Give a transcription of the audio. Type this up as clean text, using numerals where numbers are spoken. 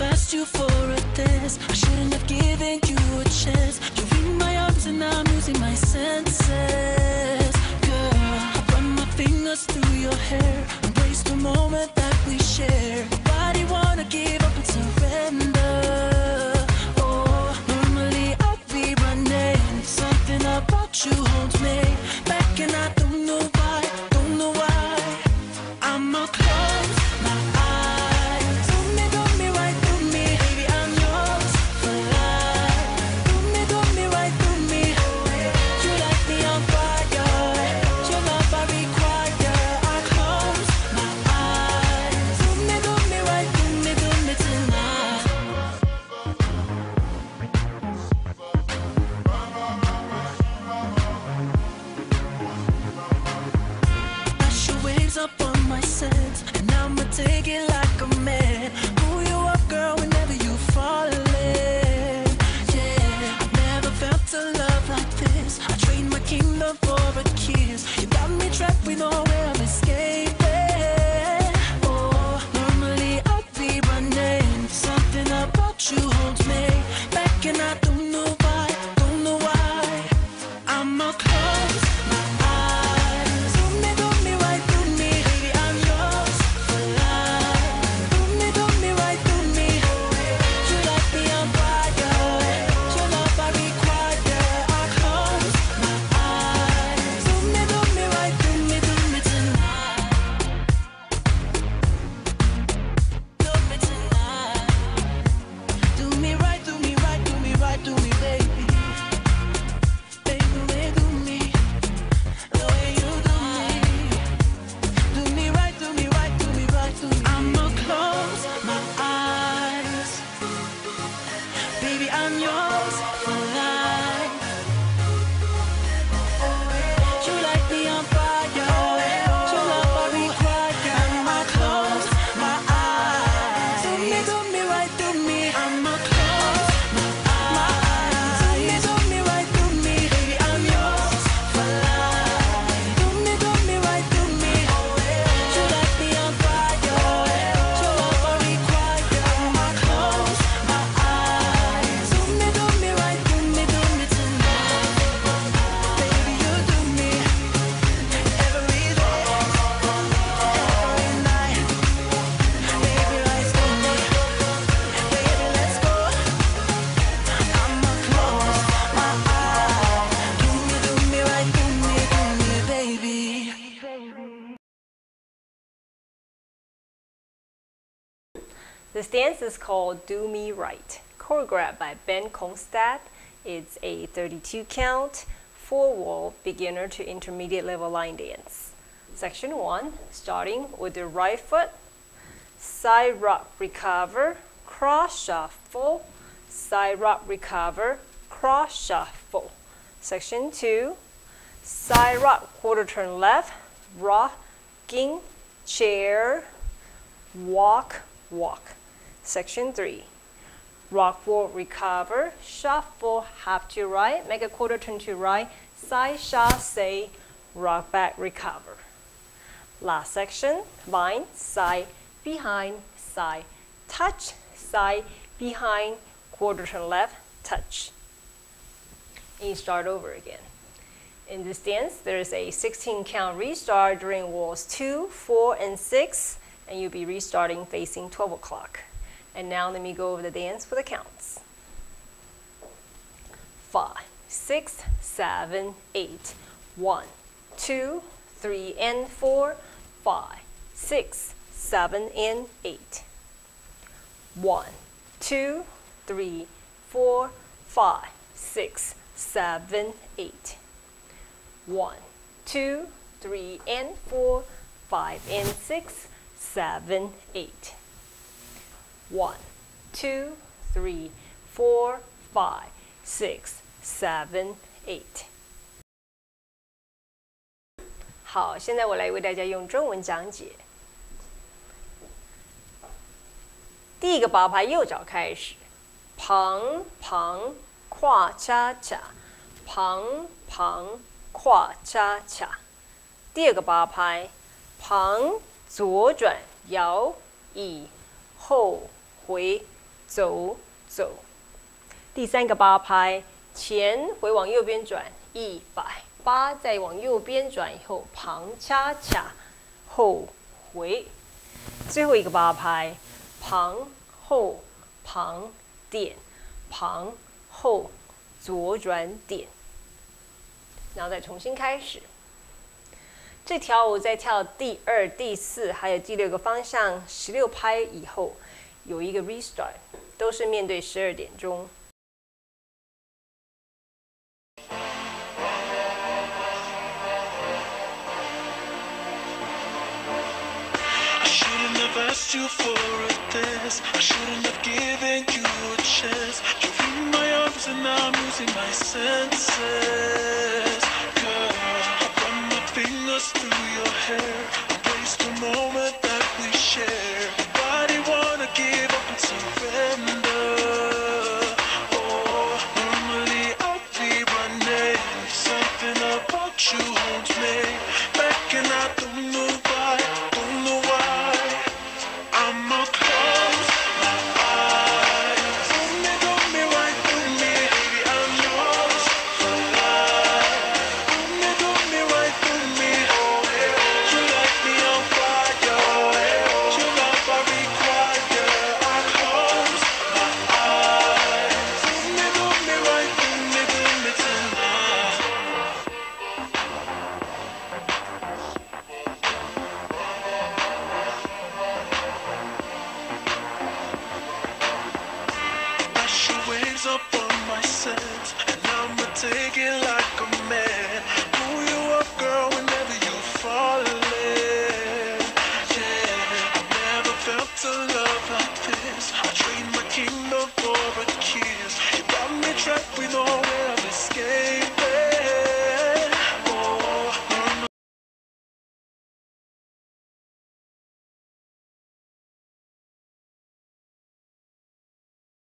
asked you for a dance. I shouldn't have given you a chance. You're in my arms and I'm losing my senses. Girl, I run my fingers through your hair, embrace the moment that we share. Nobody wanna give up and surrender. Oh, normally I'd be running. Something about you holds me back and I don't know why, don't know why. I'ma close my eyes. Do me right, do me. Baby, I'm yours for life. Do me right, do me. You light me on fire. Your love I require. I close my eyes. Do me right, do me tonight. Dash your waves up on my sense, and I'ma take it like a man. Pull you up, girl, whenever you fallin'. Yeah, I've never felt a love like this. I trade my kingdom for a kiss. You got me trapped with nowhere I'm escaping. Oh, normally I'd be running. Something about you holds me back and I don't know why, don't know why. I'ma close my eyes. Do me right, do me. Baby, I'm yours for life. Do me right, do me. You light me on fire. Your love I require. I close my eyes. Do me right, do me tonight. Do me tonight. Do me right, do me right, do me right, do me, baby. Baby, way do me. The way you do me. Do me right, do me right, do me right, do me. I'ma close my eyes. Baby, I'm yours for life. You light me on fire. Your love I require. I'ma close my eyes. Do me right, do me. I'ma close my eyes. Do me right, do me. Baby, I'm yours for life. Do me right, do me. You light me on fire. Your love I require. I'ma close my eyes. Do me right, do me tonight. Baby, you do me every day, every night. Baby, let's go. Baby, let's go. I'ma close my eyes. Do me right, do me, baby. This dance is called Do Me Right, choreographed by Kongstad. It's a 32 count, 4-wall, beginner to intermediate level line dance. Section 1, starting with the right foot, side rock recover, cross shuffle, side rock recover, cross shuffle. Section 2, side rock quarter turn left, rocking chair, walk, walk. Section 3, rock forward recover, shuffle half to right, make a quarter turn to right, side chasse, rock back recover. Last section, line, side, behind, side, touch, side, behind, quarter turn left, touch. And you start over again. In this dance, there is a 16 count restart during walls 2, 4, and 6, and you'll be restarting facing 12 o'clock. And now let me go over the dance for the counts. 5, 6, 7, 8. 1, 2, 3, and 4. 5, 6, 7, and 8. 1, 2, 3, 4, 5, 6, 7, 8. 1, 2, 3, and 4, 5, and 6, 7, 8. 1, 2, 3, 4, 5, 6, 7, 8。好，现在我来为大家用中文讲解。第一个八拍右脚开始，旁旁跨恰恰，旁旁跨恰恰。第二个八拍，旁左转摇以后回走走。第3个8拍，前回往右边转180，再往右边转以后旁恰恰，后回。最后一个8拍，旁后旁点，旁后左转点，然后再重新开始。这条我在跳第2、第4还有第6个方向16拍以后，有一个 restart， 都是面对12点钟。 Asked you for a dance. I shouldn't have given you a chance. You're in my arms and I'm losing my senses. Girl, I run my fingers through your hair. Embrace the moment that we share. Nobody wanna give up and surrender.